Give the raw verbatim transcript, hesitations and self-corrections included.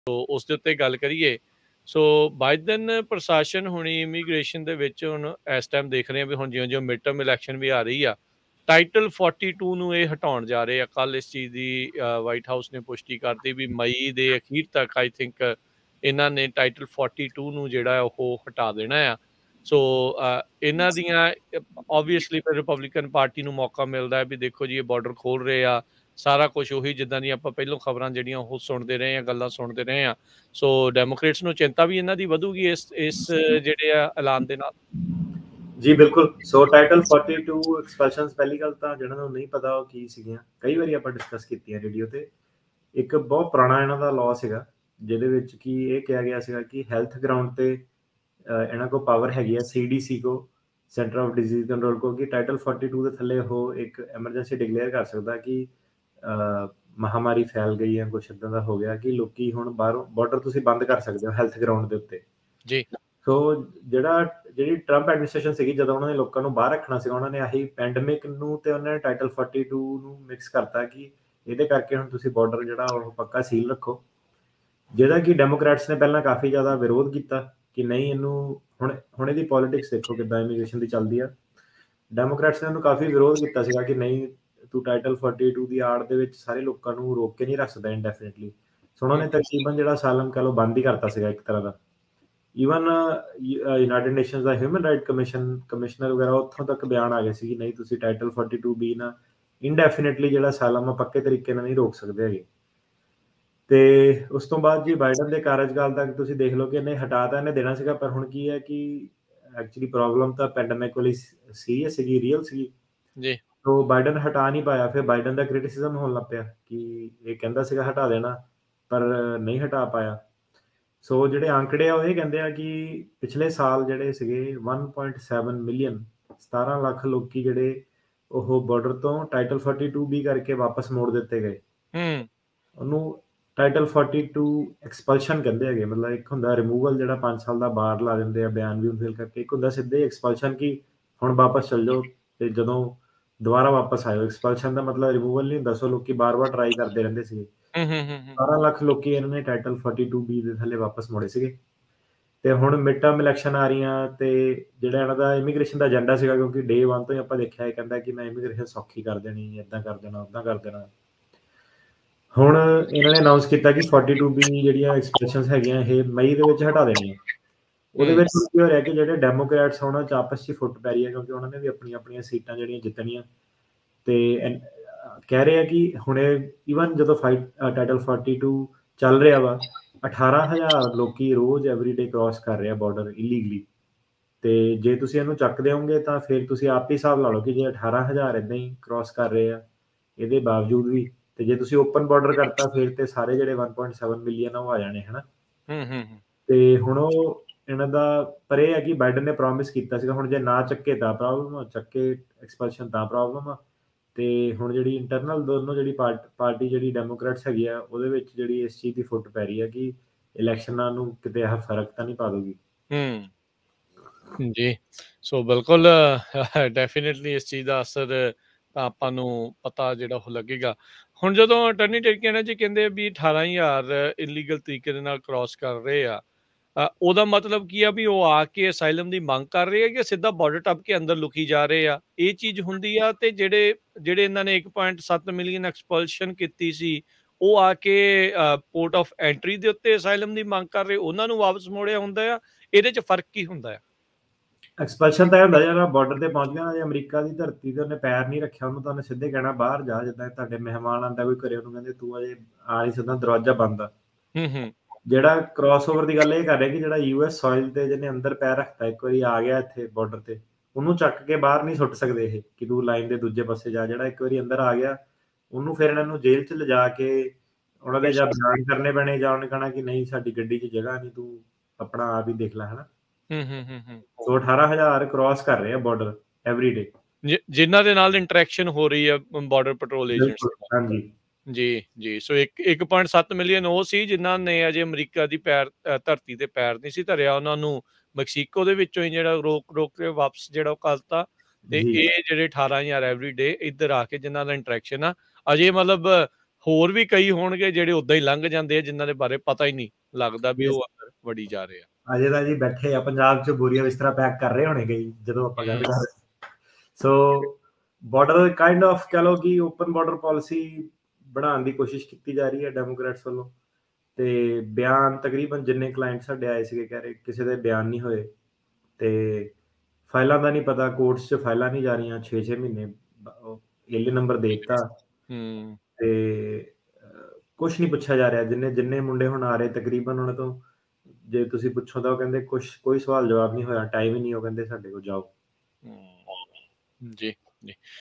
ਸੋ ਉਸ ਦੇ ਉੱਤੇ ਗੱਲ ਕਰੀਏ, ਸੋ ਬਾਈਡਨ ਪ੍ਰਸ਼ਾਸਨ ਹੁਣੀ ਇਮੀਗ੍ਰੇਸ਼ਨ ਦੇ ਵਿੱਚ ਹੁਣ ਇਸ ਟਾਈਮ ਦੇਖ ਰਹੇ ਆ ਵੀ ਹੁਣ ਜਿਉਂ-ਜਿਉਂ ਮਿਡ ਟਰਮ ਇਲੈਕਸ਼ਨ ਵੀ ਆ ਰਹੀ ਆ, ਟਾਈਟਲ ਫੋਰਟੀ ਟੂ ਨੂੰ ਇਹ ਹਟਾਉਣ ਜਾ ਰਹੇ ਆ। ਕੱਲ੍ਹ ਇਸ ਚੀਜ਼ ਦੀ ਅ, ਵਾਈਟ ਹਾਊਸ ਨੇ ਪੁਸ਼ਟੀ ਕਰਤੀ ਵੀ ਮਈ ਦੇ ਅਖੀਰ ਤੱਕ ਆਈ ਥਿੰਕ ਇਹਨਾਂ ਨੇ ਟਾਈਟਲ ਫੋਰਟੀ ਟੂ ਨੂੰ ਜਿਹੜਾ ਉਹ ਹਟਾ ਦੇਣਾ ਆ। ਸੋ ਅ, ਇਹਨਾਂ ਦੀਆਂ ਓਬਵੀਅਸਲੀ ਫਿਰ ਰਿਪਬਲਿਕਨ ਪਾਰਟੀ ਨੂੰ ਮੌਕਾ ਮਿਲਦਾ ਹੈ ਵੀ ਦੇਖੋ ਜੀ ਇਹ ਬਾਰਡਰ ਖੋਲ੍ਹ ਰਹੇ ਆ, ਸਾਰਾ ਕੁਛ ਉਹੀ ਜਿੱਦਾਂ ਦੀਆਂ ਆਪਾਂ ਪਹਿਲੋਂ ਖਬਰਾਂ ਜਿਹੜੀਆਂ ਉਹ ਸੁਣਦੇ ਰਹੇ ਹਾਂ, ਗੱਲਾਂ ਸੁਣਦੇ ਰਹੇ ਹਾਂ। ਸੋ ਡੈਮੋਕ੍ਰੇਟਸ ਨੂੰ ਚਿੰਤਾ ਵੀ ਇਹਨਾਂ ਦੀ ਵਧੂਗੀ ਇਸ ਇਸ ਜਿਹੜੇ ਆ ਐਲਾਨ ਦੇ ਨਾਲ। ਜੀ ਬਿਲਕੁਲ। So title forty two expulsions ਪਹਿਲੀ ਗੱਲ ਤਾਂ ਜਿਹਨਾਂ ਨੂੰ ਨਹੀਂ ਪਤਾ ਉਹ ਕੀ ਸੀਗੀਆਂ, ਕਈ ਵਾਰੀ ਆਪਾਂ ਡਿਸਕਸ ਕੀਤੀਆਂ ਰੇਡੀਓ ਤੇ। ਇੱਕ ਬਹੁਤ ਪੁਰਾਣਾ ਇਹਨਾਂ ਦਾ ਲਾਅ ਸੀਗਾ ਜਿਹਦੇ ਵਿੱਚ ਕਿ ਇਹ ਕਿਹਾ ਗਿਆ ਸੀਗਾ ਕਿ ਹੈਲਥ ਗਰਾਊਂਡ ਤੇ ਇਹਨਾਂ ਕੋਲ ਪਾਵਰ ਹੈਗੀ ਆ ਸੀ ਡੀ ਸੀ ਕੋ, ਸੈਂਟਰ ਆਫ ਡਿਜ਼ੀਜ਼ ਕੰਟਰੋਲ ਕੋ, ਕਿ ਟਾਈਟਲ ਫੋਰਟੀ ਟੂ ਦੇ ਥੱਲੇ ਉਹ ਇੱਕ ਐਮਰਜੈਂਸੀ ਡਿਕਲੇਅਰ ਕਰ ਸਕਦਾ ਕਿ ਮਹਾਮਾਰੀ ਫੈਲ ਗਈ ਹੈ, ਕੁਛ ਇੱਦਾਂ ਦਾ ਹੋ ਗਿਆ ਕਿ ਲੋਕੀ ਹੁਣ ਬਾਹਰੋਂ ਬਾਰਡਰ ਤੁਸੀਂ ਬੰਦ ਕਰ ਸਕਦੇ ਹੋ ਹੈਲਥ ਗਰਾਊਂਡ ਦੇ ਉੱਤੇ। ਜੀ। ਸੋ ਜਿਹੜਾ ਜਿਹੜੀ ਟਰੰਪ ਐਡਮਿਨਿਸਟ੍ਰੇਸ਼ਨ ਸੀਗੀ, ਜਦੋਂ ਉਹਨਾਂ ਨੇ ਲੋਕਾਂ ਨੂੰ ਬਾਹਰ ਰੱਖਣਾ ਸੀਗਾ, ਉਹਨਾਂ ਨੇ ਆਹੀ ਪੈਂਡੇਮਿਕ ਨੂੰ ਤੇ ਉਹਨਾਂ ਨੇ ਟਾਈਟਲ ਫੋਰਟੀ ਟੂ ਨੂੰ ਮਿਕਸ ਕਰਤਾ ਕਿ ਇਹਦੇ ਕਰਕੇ ਹੁਣ ਤੁਸੀਂ ਬਾਰਡਰ ਜਿਹੜਾ ਉਹ ਪੱਕਾ ਸੀਲ ਰੱਖੋ, ਜਿਹਦਾ ਕਿ ਡੈਮੋਕ੍ਰੈਟਸ ਨੇ ਪਹਿਲਾਂ ਕਾਫੀ ਜ਼ਿਆਦਾ ਵਿਰੋਧ ਕੀਤਾ ਕਿ ਨਹੀਂ ਇਹਨੂੰ ਹੁਣ ਹੁਣ ਇਹਦੀ ਪੋਲੀਟਿਕਸ ਦੇਖੋ ਕਿੱਦਾਂ ਇਮੀਗ੍ਰੇਸ਼ਨ ਦੀ ਚੱਲਦੀ ਆ। ਡੈਮੋਕ੍ਰੈਟਸ ਨੇ ਇਹਨੂੰ ਕਾਫੀ ਵਿਰੋਧ ਕੀਤਾ ਸੀਗਾ ਕਿ ਨਹੀਂ ਤੂੰ ਟਾਈਟਲ ਫੋਰਟੀ ਟੂ ਦੀ ਆੜ ਦੇ ਵਿੱਚ ਸਾਰੇ ਲੋਕਾਂ ਨੂੰ ਰੋਕ ਕੇ ਨਹੀਂ ਰੱਖ ਸਕਦਾ ਇੰਡੈਫੀਨਿਟਲੀ। ਸੋ ਉਹਨਾਂ ਨੇ ਤਕਰੀਬਨ ਜਿਹੜਾ ਸਾਲਮ ਕਹ ਲਓ ਬੰਦ ਹੀ ਕਰਤਾ ਸੀਗਾ ਇੱਕ ਤਰ੍ਹਾਂ ਦਾ। ਈਵਨ ਯੂਨਾਈਟਿਡ ਨੇਸ਼ਨਸ ਦਾ ਹਿਊਮਨ ਰਾਈਟ ਕਮਿਸ਼ਨ ਕਮਿਸ਼ਨਰ ਵਗੈਰਾ ਉੱਥੋਂ ਤੱਕ ਬਿਆਨ ਆ ਗਏ ਸੀ ਕਿ ਨਹੀਂ ਤੁਸੀਂ ਟਾਈਟਲ ਫੋਰਟੀ ਟੂ ਬੀ ਨਾ ਇੰਡੈਫੀਨਿਟਲੀ ਜਿਹੜਾ ਸਾਲਮ ਆ ਪੱਕੇ ਤਰੀਕੇ ਨਾਲ ਨਹੀਂ ਰੋਕ ਸਕਦੇ ਹੈਗੇ। ਤੇ ਉਸ ਤੋਂ ਬਾਅਦ ਜੀ ਬਾਈਡਨ ਦੇ ਕਾਰਜਕਾਲ ਤੱਕ ਤੁਸੀਂ ਦੇਖ ਲਓ ਕਿ ਇਹਨੇ ਹਟਾ ਤਾਂ ਇਹਨੇ ਦੇਣਾ ਸੀਗਾ, ਪਰ ਹੁਣ ਕੀ ਹੈ ਕਿ ਐਕਚੁਅਲੀ ਪ੍ਰੋਬਲਮ ਤਾਂ ਪੈਂਡੇਮਿਕ ਵਾਲੀ ਸੀਰੀਅਸ ਸੀਗੀ, ਰੀਅਲ ਸੀਗੀ। ਜੀ। ਤੋ ਬਾਈਡਨ ਹਟਾ ਨਹੀਂ ਪਾਇਆ, ਫਿਰ ਬਾਈਡਨ ਦਾ ਕ੍ਰਿਟਿਸਿਜ਼ਮ ਹੋਣ ਲੱਗ ਪਿਆ ਕਿ ਇਹ ਕਹਿੰਦਾ ਸੀਗਾ ਹਟਾ ਦੇਣਾ ਪਰ ਨਹੀਂ ਹਟਾ ਪਾਇਆ। ਸੋ ਜਿਹੜੇ ਆંકੜੇ ਆ ਉਹ ਇਹ ਕਹਿੰਦੇ ਆ ਕਿ ਪਿਛਲੇ ਸਾਲ ਜਿਹੜੇ ਸੀਗੇ ਵਨ ਪੁਆਇੰਟ ਸੈਵਨ ਮਿਲੀਅਨ ਸਤਾਰਾਂ ਲੱਖ ਲੋਕੀ ਜਿਹੜੇ ਉਹ ਬਾਰਡਰ ਤੋਂ ਟਾਈਟਲ ਫੋਰਟੀ ਟੂ ਬੀ ਕਰਕੇ ਵਾਪਸ ਮੋੜ ਦਿੱਤੇ ਗਏ। ਹੂੰ। ਉਹਨੂੰ ਟਾਈਟਲ ਫੋਰਟੀ ਟੂ ਐਕਸਪਲਸ਼ਨ ਕਹਿੰਦੇ ਹੈਗੇ। ਮਤਲਬ ਇੱਕ ਹੁੰਦਾ ਰਿਮੂਵਲ ਜਿਹੜਾ ਪੰਜ ਸਾਲ ਦਾ ਬਾਰ ਲਾ ਦਿੰਦੇ ਆ ਬਿਆਨ ਵੀ ਫਿਲ ਕਰਕੇ, ਇੱਕ ਹੁੰਦਾ ਸਿੱਧੇ ਐਕਸਪਲਸ਼ਨ ਕਿ ਹੁਣ ਵਾਪਸ ਚੱਲ ਜਾਓ ਤੇ ਜਦੋਂ ਦੁਬਾਰਾ ਵਾਪਸ ਆਇਓ। ਐਕਸਪਲਸ਼ਨ ਦਾ ਮਤਲਬ ਰਿਮੂਵਲ ਨਹੀਂ ਹੁੰਦਾ। ਸੋ ਲੋਕੀ ਬਾਰ-ਬਾਰ ਟਰਾਈ ਕਰਦੇ ਰਹਿੰਦੇ ਸੀਗੇ। ਹੂੰ ਹੂੰ ਹੂੰ ਹੂੰ। ਸਤਾਰਾਂ ਲੱਖ ਲੋਕੀ ਇਹਨਾਂ ਨੇ ਟਾਈਟਲ ਫੋਰਟੀ ਟੂ ਬੀ ਦੇ ਥੱਲੇ ਵਾਪਸ ਮੋੜੇ ਸੀਗੇ। ਤੇ ਹੁਣ ਮਿਡ ਟਰਮ ਇਲੈਕਸ਼ਨ ਆ ਰਹੀਆਂ ਤੇ ਜਿਹੜਾ ਇਹਨਾਂ ਦਾ ਇਮੀਗ੍ਰੇਸ਼ਨ ਦਾ ਏਜੰਡਾ ਸੀਗਾ, ਕਿਉਂਕਿ ਡੇ ਵਨ ਤੋਂ ਹੀ ਆਪਾਂ ਦੇਖਿਆ ਇਹ ਕਹਿੰਦਾ ਕਿ ਮੈਂ ਇਮੀਗ੍ਰੇਸ਼ਨ ਸੌਖੀ ਕਰ ਦੇਣੀ, ਏਦਾਂ ਕਰ ਦੇਣਾ, ਓਦਾਂ ਕਰ ਦੇਣਾ। ਹੁਣ ਇਹਨਾਂ ਨੇ ਅਨਾਉਂਸ ਕੀਤਾ ਕਿ ਫੋਰਟੀ ਟੂ ਬੀ ਜਿਹੜੀਆਂ ਐਕਸਪ੍ਰੈਸ਼ਨਸ ਹੈਗੀਆਂ ਇਹ ਮਈ ਦੇ ਵਿੱਚ ਹਟਾ ਦੇਣੀਆਂ। ਉਹਦੇ ਵਿੱਚ ਕੀ ਹੋ ਰਿਹਾ ਕਿ ਜਿਹੜੇ ਡੈਮੋਕ੍ਰੈਟਸ ਉਹਨਾਂ 'ਚ ਆਪਸ 'ਚ ਫੁੱਟ ਪੈ ਰਹੀ ਹੈ, ਕਿਉਂਕਿ ਉਹਨਾਂ ਨੇ ਵੀ ਆਪਣੀਆਂ ਆਪਣੀਆਂ ਸੀਟਾਂ ਜਿਹੜੀਆਂ ਜਿੱਤਣੀਆਂ। ਤੇ ਕਹਿ ਰਹੇ ਆ ਕਿ ਹੁਣ ਈਵਨ ਜਦੋਂ ਫਾਈਟ ਟਾਈਟਲ ਫੋਰਟੀ ਟੂ ਚੱਲ ਰਿਹਾ ਵਾ, ਅਠਾਰਾਂ ਹਜ਼ਾਰ ਲੋਕੀ ਰੋਜ਼ ਐਵਰੀਡੇ ਕ੍ਰਾਸ ਕਰ ਰਹੇ ਆ ਬਾਰਡਰ ਇਲੀਗਲੀ। ਤੇ ਜੇ ਤੁਸੀਂ ਇਹਨੂੰ ਚੱਕ ਦਿਓਗੇ ਤਾਂ ਫਿਰ ਤੁਸੀਂ ਆਪ ਹੀ ਹਿਸਾਬ ਲਾ ਲਓ ਕਿ ਜੇ ਅਠਾਰਾਂ ਹਜ਼ਾਰ ਇਦਾਂ ਹੀ ਕ੍ਰਾਸ ਕਰ ਰਹੇ ਆ ਇਹਦੇ ਬਾਵਜੂਦ ਵੀ, ਤੇ ਜੇ ਤੁਸੀਂ ਓਪਨ ਬਾਰਡਰ ਕਰਤਾ ਫਿਰ ਤੇ ਸਾਰੇ ਜਿਹੜੇ ਵਨ ਪੁਆਇੰਟ ਸੈਵਨ ਮਿਲੀਅਨ ਆ ਉਹ ਆ ਜਾਣੇ ਹਨਾ। ਹੂੰ ਹੂੰ। ਤੇ ਹੁਣ ਉਹ ਇਹਨਾਂ ਦਾ ਪਰ ਇਹ ਹੈ ਕਿ ਬਾਈਡਨ ਨੇ ਪ੍ਰੋਮਿਸ ਕੀਤਾ ਸੀਗਾ, ਹੁਣ ਜੇ ਨਾ ਚੱਕੇ ਤਾਂ ਪ੍ਰੋਬਲਮ ਆ, ਚੱਕੇ ਐਕਸਪਲਸ਼ਨ ਤਾਂ ਪ੍ਰੋਬਲਮ ਆ। ਤੇ ਹੁਣ ਜਿਹੜੀ ਇੰਟਰਨਲ ਦੋਨੋਂ ਜਿਹੜੀ ਪਾਰਟੀ ਜਿਹੜੀ ਡੈਮੋਕ੍ਰੈਟਸ ਹੈਗੀ ਆ ਉਹਦੇ ਵਿੱਚ ਜਿਹੜੀ ਇਸ ਚੀਜ਼ ਦੀ ਫੁੱਟ ਪੈ ਰਹੀ ਹੈ ਕਿ ਇਲੈਕਸ਼ਨਾਂ ਨੂੰ ਕਿਤੇ ਆਹ ਫਰਕ ਤਾਂ ਨਹੀਂ ਪਾ ਦੂਗੀ। ਹੂੰ ਜੀ। ਸੋ ਬਿਲਕੁਲ ਡੈਫੀਨਿਟਲੀ ਇਸ ਚੀਜ਼ ਦਾ ਅਸਰ ਤਾਂ ਆਪਾਂ ਨੂੰ ਪਤਾ ਜਿਹੜਾ ਉਹ ਲੱਗੇਗਾ। ਹੁਣ ਜਦੋਂ ਅਟਰਨੀ ਜਨਰਲ ਜੀ ਕਹਿੰਦੇ ਵੀ ਅਠਾਰਾਂ ਹਜ਼ਾਰ ਇਲੀਗਲ ਤਰੀਕੇ ਦੇ ਨਾਲ ਕ੍ਰਾਸ ਕਰ ਰਹੇ ਆ, ਉਹਦਾ ਮਤਲਬ ਕੀ ਆ ਵੀ ਉਹ ਆ ਕੇ ਅਸਾਈਲਮ ਦੀ ਮੰਗ ਕਰ ਰਹੇ ਆ ਕਿ ਸਿੱਧਾ ਬਾਰਡਰ ਟੱਪ ਕੇ ਅੰਦਰ ਲੁਕੀ ਜਾ ਰਹੇ ਆ, ਇਹ ਚੀਜ਼ ਹੁੰਦੀ ਆ। ਤੇ ਜਿਹੜੇ ਜਿਹੜੇ ਇਹਨਾਂ ਨੇ ਇੱਕ ਪੁਆਇੰਟ ਸੱਤ ਮਿਲੀਅਨ ਐਕਸਪਲਸ਼ਨ ਕੀਤੀ ਸੀ ਉਹ ਆ ਕੇ ਪੋਰਟ ਆਫ ਐਂਟਰੀ ਦੇ ਉੱਤੇ ਅਸਾਈਲਮ ਦੀ ਮੰਗ ਕਰ ਰਹੇ, ਉਹਨਾਂ ਨੂੰ ਵਾਪਸ ਮੋੜਿਆ ਹੁੰਦਾ ਆ। ਇਹਦੇ 'ਚ ਫਰਕ ਕੀ ਹੁੰਦਾ ਆ? ਐਕਸਪਲਸ਼ਨ ਤਾਂ ਇਹ ਹੁੰਦਾ ਜਿਹੜਾ ਬਾਰਡਰ ਤੇ ਪਹੁੰਚ ਗਿਆ, ਜੇ ਅਮਰੀਕਾ ਦੀ ਧਰਤੀ ਤੇ ਉਹਨੇ ਪੈਰ ਨਹੀਂ ਰੱਖਿਆ ਉਹਨੂੰ ਤਾਂ ਉਹਨੇ ਸਿੱਧੇ ਕਹਿਣਾ ਬਾਹਰ ਜਾ। ਜਿੱਦਾਂ ਤੁਹਾਡੇ ਮਹਿਮਾਨ ਆਉਂਦਾ ਕੋਈ ਘਰੇ, ਉਹਨੂੰ ਕਹਿੰਦੇ ਤੂੰ ਅਜੇ ਆ ਨਹੀਂ ਸਕਦਾ, ਦਰਵਾਜ਼ਾ ਬੰਦ ਆ। ਹੂੰ ਹੂੰ। ਜਿਹੜਾ ਕ੍ਰਾਸ ਓਵਰ ਦੀ ਗੱਲ ਇਹ ਕਰ ਰਿਹਾ ਕਿ ਜਿਹੜਾ ਯੂ ਐਸ ਸੋਇਲ ਤੇ ਜਿਹਨੇ ਅੰਦਰ ਪੈਰ ਰੱਖਤਾ, ਇੱਕ ਵਾਰੀ ਆ ਗਿਆ ਇੱਥੇ ਬਾਰਡਰ ਤੇ, ਉਹਨੂੰ ਚੱਕ ਕੇ ਬਾਹਰ ਨਹੀਂ ਸੁੱਟ ਸਕਦੇ ਇਹ ਕਿ ਤੂੰ ਲਾਈਨ ਦੇ ਦੂਜੇ ਪਾਸੇ ਜਾ। ਜਿਹੜਾ ਇੱਕ ਵਾਰੀ ਅੰਦਰ ਆ ਗਿਆ ਉਹਨੂੰ ਫਿਰ ਇਹਨਾਂ ਨੂੰ ਜੇਲ੍ਹ 'ਚ ਲਿਜਾ ਕੇ ਉਹਨਾਂ ਦੇ ਜਾਂ ਬਿਆਨ ਕਰਨੇ ਪੈਣੇ ਜਾਂ ਉਹਨੇ ਕਹਿਣਾ ਕਿ ਨਹੀਂ ਸਾਡੀ ਗੱਡੀ 'ਚ ਜਗ੍ਹਾ ਨਹੀਂ, ਤੂੰ ਆਪਣਾ ਆਪ ਹੀ ਦੇਖ ਲੈ ਹਨਾ। ਹੂੰ ਹੂੰ ਹੂੰ ਹੂੰ। ਸੋ ਅਠਾਰਾਂ ਹਜ਼ਾਰ ਕ੍ਰਾਸ ਕਰ ਰਹੇ ਆ ਬਾਰਡਰ ਐਵਰੀਡੇ, ਜਿਨ੍ਹਾਂ ਦੇ ਨਾਲ ਇੰਟਰੈਕਸ਼ਨ ਹੋ ਰਹੀ ਹੈ ਬਾਰਡਰ ਪੈਟਰੋਲ ਏਜੰਟਸ ਨਾਲ। ਹਾਂਜੀ ਜੀ ਜੀ। ਸੋ ਇੱਕ ਇੱਕ ਪੁਆਇੰਟ ਸੱਤ ਮਿਲੀਅਨ ਉਹ ਸੀ ਜਿਨ੍ਹਾਂ ਨੇ ਅਜੇ ਅਮਰੀਕਾ ਦੀ ਪੈਰ ਧਰਤੀ ਤੇ ਪੈਰ ਨਹੀਂ ਸੀ ਧਰਿਆ, ਉਹਨਾਂ ਨੂੰ ਮੈਕਸੀਕੋ ਦੇ ਵਿੱਚੋਂ ਹੀ ਜਿਹੜਾ ਰੋਕ ਰੋਕ ਕੇ ਵਾਪਸ ਜਿਹੜਾ ਉਹ ਕਰਤਾ। ਤੇ ਇਹ ਜਿਹੜੇ ਅਠਾਰਾਂ ਹਜ਼ਾਰ ਐਵਰੀਡੇ ਇੱਧਰ ਆ ਕੇ ਜਿਨ੍ਹਾਂ ਦਾ ਇੰਟਰੈਕਸ਼ਨ ਆ ਅਜੇ ਮਤਲਬ ਹੋਰ ਵੀ ਕਈ ਹੋਣਗੇ ਜਿਹੜੇ ਉੱਦਾਂ ਹੀ ਲੰਘ ਜਾਂਦੇ ਆ, ਜਿਨ੍ਹਾਂ ਦੇ ਬਾਰੇ ਪਤਾ ਹੀ ਨਹੀਂ ਲੱਗਦਾ ਵੀ ਯੈਸ। ਉਹ ਅੰਦਰ ਵੜੀ ਜਾ ਰਹੇ ਆ। ਅਜੇ ਤਾਂ ਜੀ ਬੈਠੇ ਆ ਪੰਜਾਬ 'ਚ ਬੋਰੀਆਂ ਬਿਸਤਰਾ ਪੈਕ ਕਰ ਰਹੇ ਹੋਣੇ ਕਈ, ਜਦੋਂ ਆਪਾਂ ਗੱਲ ਹੂੰ। ਕਰ ਰਹੇ। ਸੋ ਬਾਰਡਰ ਕਾਈਂਡ ਆਫ ਕਹਿ ਲਓ ਕਿ ਓਪਨ ਬਾਰਡਰ ਪਾਲਿਸੀ ਬਣਾਉਣ ਦੀ ਕੋਸ਼ਿਸ਼ ਕੀਤੀ ਜਾ ਰਹੀ ਹੈ ਡੈਮੋਕ੍ਰੈਟਸ ਵੱਲੋਂ, ਤੇ ਬਿਆਨ ਤਕਰੀਬਨ ਜਿੰਨੇ ਕਲਾਇੰਟ ਸਾਡੇ ਆਏ ਸੀਗੇ ਕਹਿ ਰਹੇ ਕਿਸੇ ਦੇ ਬਿਆਨ ਨਹੀਂ ਹੋਏ, ਤੇ ਫਾਈਲਾਂ ਦਾ ਨਹੀਂ ਪਤਾ, ਕੋਰਟਸ 'ਚ ਫਾਈਲਾਂ ਨਹੀਂ ਜਾ ਰਹੀਆਂ ਛੇ ਛੇ ਮਹੀਨੇ, ਏਲੇ ਨੰਬਰ ਦੇ ਦਿੱਤਾ, ਹੂੰ। ਤੇ ਕੁਛ ਨਹੀਂ ਪੁੱਛਿਆ ਜਾ ਰਿਹਾ। ਜਿੰਨੇ ਜਿੰਨੇ ਮੁੰਡੇ ਹੁਣ ਆ ਰਹੇ ਤਕਰੀਬਨ ਉਹਨਾਂ ਤੋਂ ਜੇ ਤੁਸੀਂ ਪੁੱਛੋ ਤਾਂ ਉਹ ਕਹਿੰਦੇ ਕੁਛ ਕੋਈ ਸਵਾਲ ਜਵਾਬ ਨਹੀਂ ਹੋਇਆ, ਟਾਈਮ ਹੀ ਨਹੀਂ, ਉਹ ਕਹਿੰਦੇ ਸਾਡੇ ਕੋਲ ਜਾਓ। ਹੂੰ। ਜੀ, ਜੀ।